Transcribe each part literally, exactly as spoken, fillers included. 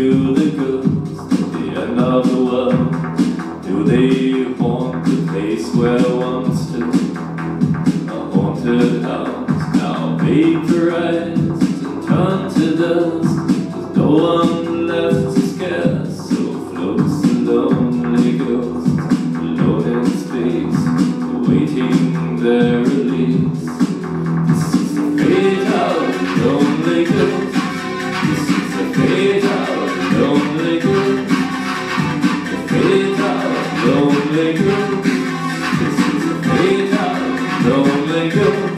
you the ghosts at the end of the world? Do they haunt the place where once stood a haunted house, now vaporized and turned to dust? There's no one left to scare, so floats the lonely ghost alone in space, awaiting their release. This is the fate of lonely ghost. This is the fate of lonely ghost. The fate of lonely ghost. This is the fate of lonely ghost.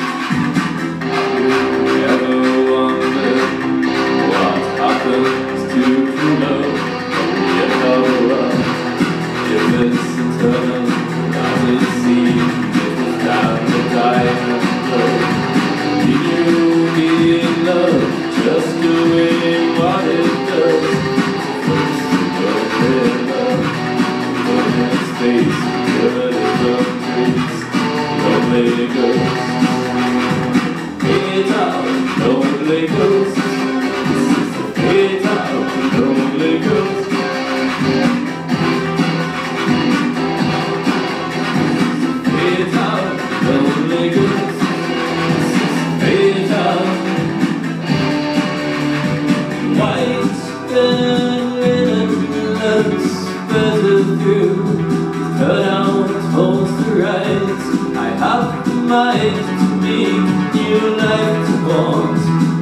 Ever wonder what happens to true love at the end of the world? If it's eternal, as it seems, it was down the diamond road. Did you be in love, just doing what it does? First you go in love, alone in space, dirty from trees, lonely ghost. Fate out, lonely ghost. This is the fate out, lonely ghost. Fate out, lonely ghost. This is the fate out. White and linen looks better through. Cut out holes to rise. I have the mind to make new life to want.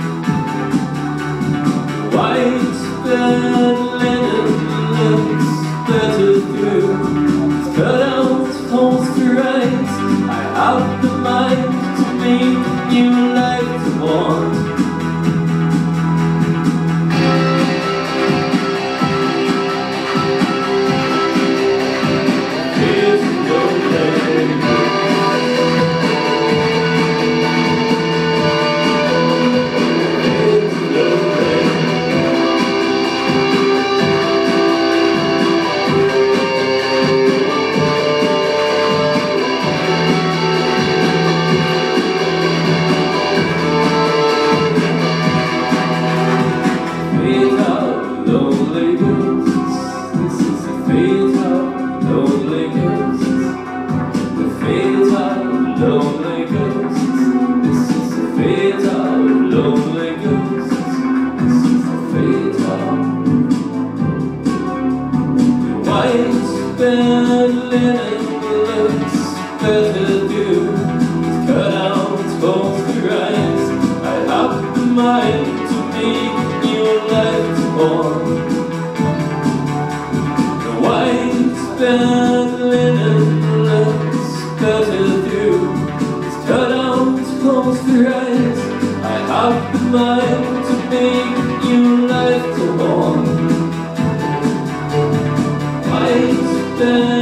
White and linen looks better through. Cut out holes to rise. I have the mind to make new life to want. Lonely ghosts, this is the fate of lonely ghosts. This is the fate of the white bed linen looks better due. Cut out holes to rise. I have the mind to make new life to born. The white bed linen looks better due. Cut out holes to rise. I have the mind to make new life to want. White